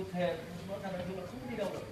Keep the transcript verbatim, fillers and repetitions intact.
tôi thề nó thằng này tôi là không đi đâu được.